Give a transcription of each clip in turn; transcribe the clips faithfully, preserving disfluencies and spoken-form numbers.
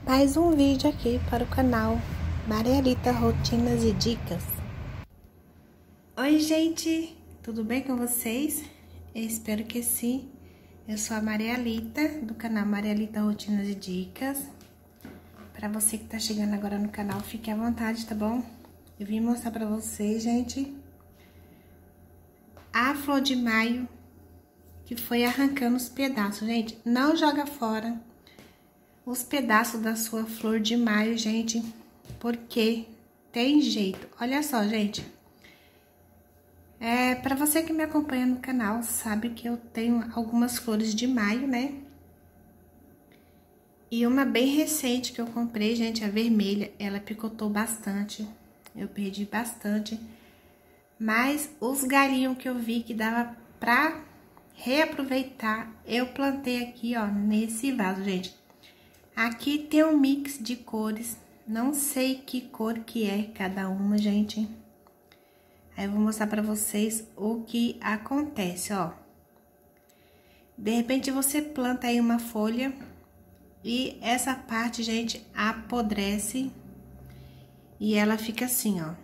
Mais um vídeo aqui para o canal Marialita Rotinas e Dicas. Oi gente, tudo bem com vocês? Eu espero que sim. Eu sou a Marialita, do canal Marialita Rotinas e Dicas. Para você que tá chegando agora no canal, fique à vontade, tá bom? Eu vim mostrar para vocês, gente, a flor de maio que foi arrancando os pedaços. Gente, não joga fora os pedaços da sua flor de maio, gente, porque tem jeito. Olha só, gente, é, para você que me acompanha no canal, sabe que eu tenho algumas flores de maio, né? E uma bem recente que eu comprei, gente, a vermelha, ela picotou bastante, eu perdi bastante, mas os galinhos que eu vi que dava pra reaproveitar, eu plantei aqui, ó, nesse vaso, gente. Aqui tem um mix de cores, não sei que cor que é cada uma, gente. Aí eu vou mostrar pra vocês o que acontece, ó. De repente você planta aí uma folha e essa parte, gente, apodrece e ela fica assim, ó.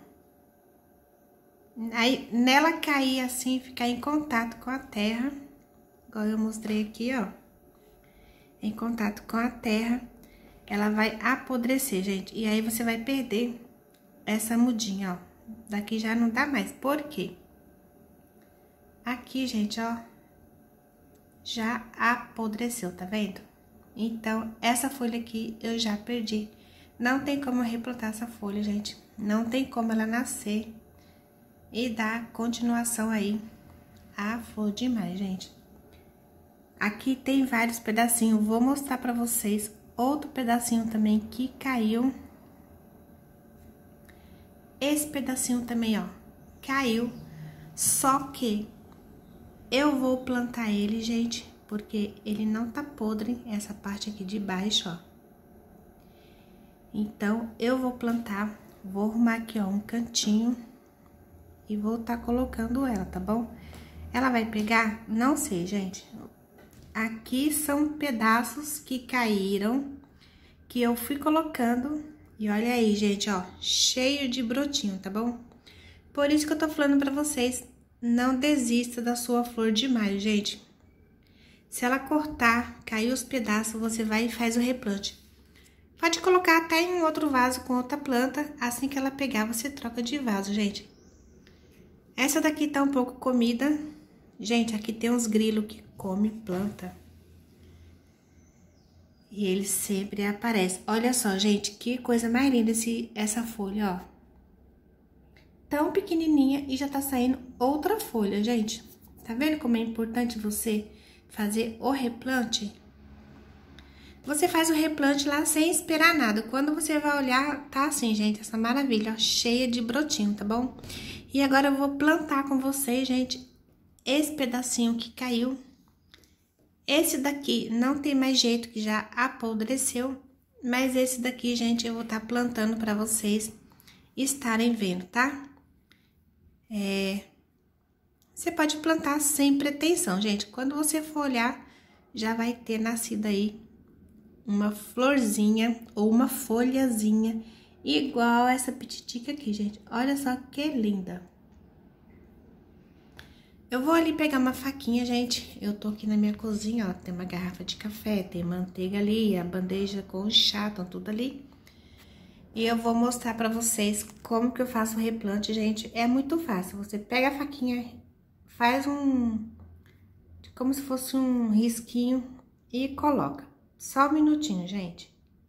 Aí nela cair assim, ficar em contato com a terra, igual eu mostrei aqui, ó. Em contato com a terra, ela vai apodrecer, gente. E aí, você vai perder essa mudinha, ó. Daqui já não dá mais. Por quê? Aqui, gente, ó, já apodreceu, tá vendo? Então, essa folha aqui eu já perdi. Não tem como eu replantar essa folha, gente. Não tem como ela nascer e dar continuação aí à flor de maio, gente. Aqui tem vários pedacinhos, vou mostrar pra vocês outro pedacinho também que caiu. Esse pedacinho também, ó, caiu, só que eu vou plantar ele, gente, porque ele não tá podre, essa parte aqui de baixo, ó. Então, eu vou plantar, vou arrumar aqui, ó, um cantinho e vou tá colocando ela, tá bom? Ela vai pegar? Não sei, gente. Aqui são pedaços que caíram, que eu fui colocando, e olha aí, gente, ó, cheio de brotinho, tá bom? Por isso que eu tô falando pra vocês, não desista da sua flor de maio, gente. Se ela cortar, cair os pedaços, você vai e faz o replante. Pode colocar até em um outro vaso com outra planta, assim que ela pegar, você troca de vaso, gente. Essa daqui tá um pouco comida. Gente, aqui tem uns grilos que come planta. E ele sempre aparece. Olha só, gente, que coisa mais linda esse, essa folha, ó. Tão pequenininha e já tá saindo outra folha, gente. Tá vendo como é importante você fazer o replante? Você faz o replante lá sem esperar nada. Quando você vai olhar, tá assim, gente, essa maravilha, ó, cheia de brotinho, tá bom? E agora eu vou plantar com vocês, gente, esse pedacinho que caiu. Esse daqui não tem mais jeito, que já apodreceu, mas esse daqui, gente, eu vou estar plantando para vocês estarem vendo, tá? É... Você pode plantar sem pretensão, gente. Quando você for olhar, já vai ter nascido aí uma florzinha ou uma folhazinha igual essa pititica aqui, gente. Olha só que linda. Eu vou ali pegar uma faquinha, gente. Eu tô aqui na minha cozinha, ó. Tem uma garrafa de café, tem manteiga ali, a bandeja com o chá, estão tudo ali. E eu vou mostrar pra vocês como que eu faço o replante, gente. É muito fácil. Você pega a faquinha, faz um... como se fosse um risquinho e coloca. Só um minutinho, gente.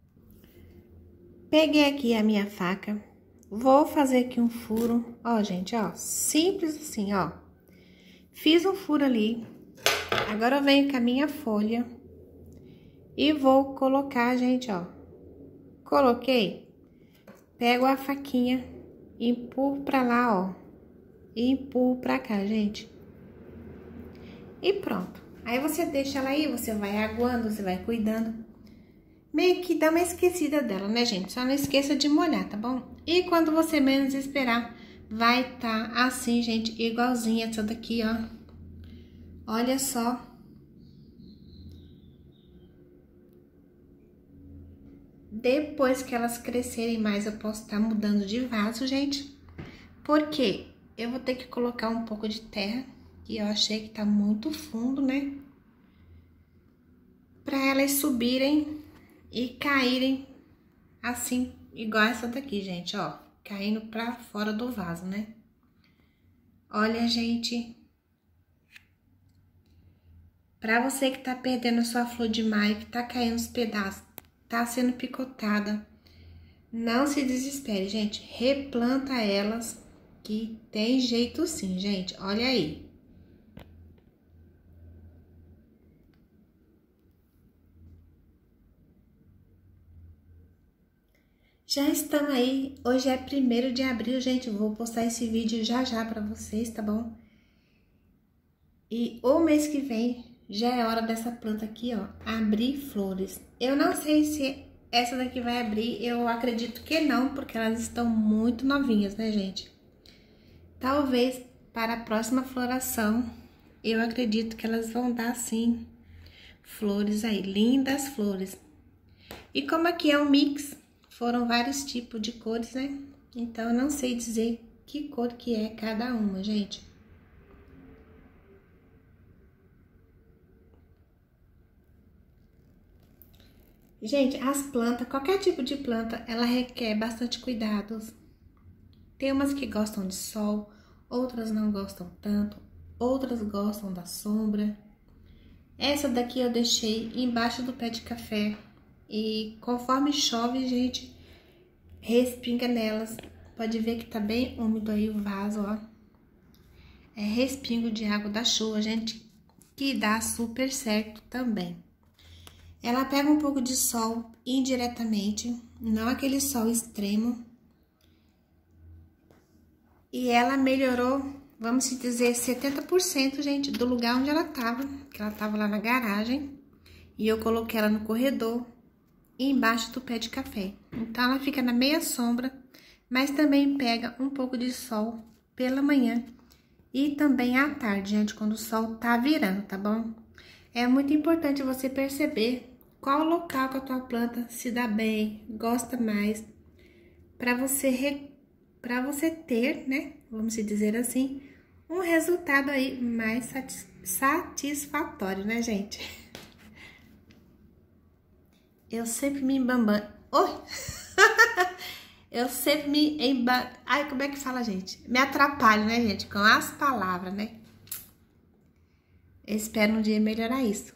Peguei aqui a minha faca. Vou fazer aqui um furo. Ó, gente, ó. Simples assim, ó. Fiz um furo ali, agora eu venho com a minha folha e vou colocar, gente, ó. Coloquei, pego a faquinha, empurro pra lá, ó, e empurro pra cá, gente. E pronto. Aí você deixa ela aí, você vai aguando, você vai cuidando. Meio que dá uma esquecida dela, né, gente? Só não esqueça de molhar, tá bom? E quando você menos esperar, vai tá assim, gente, igualzinha essa daqui, ó. Olha só. Depois que elas crescerem mais, eu posso estar mudando de vaso, gente. Porque eu vou ter que colocar um pouco de terra, que eu achei que tá muito fundo, né? Pra elas subirem e caírem assim, igual essa daqui, gente, ó. Caindo pra fora do vaso, né? Olha, gente. Pra você que tá perdendo a sua flor de maio, que tá caindo os pedaços, tá sendo picotada, não se desespere, gente. Replanta elas, que tem jeito sim, gente. Olha aí. Já estamos aí, hoje é primeiro de abril, gente, eu vou postar esse vídeo já já pra vocês, tá bom? E o mês que vem já é hora dessa planta aqui, ó, abrir flores. Eu não sei se essa daqui vai abrir, eu acredito que não, porque elas estão muito novinhas, né, gente? Talvez para a próxima floração, eu acredito que elas vão dar, sim, flores aí, lindas flores. E como aqui é um mix, foram vários tipos de cores, né? Então, eu não sei dizer que cor que é cada uma, gente. Gente, as plantas, qualquer tipo de planta, ela requer bastante cuidados. Tem umas que gostam de sol, outras não gostam tanto, outras gostam da sombra. Essa daqui eu deixei embaixo do pé de café. E conforme chove, gente, respinga nelas. Pode ver que tá bem úmido aí o vaso, ó. É respingo de água da chuva, gente, que dá super certo também. Ela pega um pouco de sol indiretamente, não aquele sol extremo. E ela melhorou, vamos dizer, setenta por cento, gente, do lugar onde ela tava. Que ela tava lá na garagem. E eu coloquei ela no corredor e embaixo do pé de café. Então, ela fica na meia sombra, mas também pega um pouco de sol pela manhã e também à tarde, gente, quando o sol tá virando, tá bom? É muito importante você perceber qual local que a tua planta se dá bem, gosta mais, para você, re... para você ter, né, vamos dizer assim, um resultado aí mais satis... satisfatório, né, gente? Eu sempre me embambam. Oi! Eu sempre me emba... Ai, como é que fala, gente? Me atrapalho, né, gente? Com as palavras, né? Eu espero um dia melhorar isso.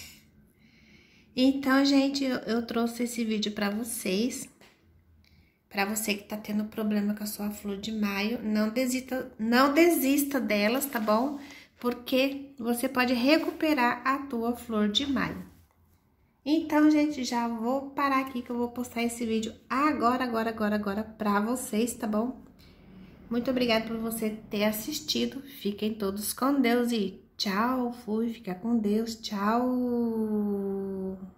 Então, gente, eu, eu trouxe esse vídeo pra vocês. Pra você que tá tendo problema com a sua flor de maio, não desista, não desista delas, tá bom? Porque você pode recuperar a tua flor de maio. Então, gente, já vou parar aqui que eu vou postar esse vídeo agora, agora, agora, agora pra vocês, tá bom? Muito obrigada por você ter assistido. Fiquem todos com Deus e tchau. Fui, ficar com Deus. Tchau.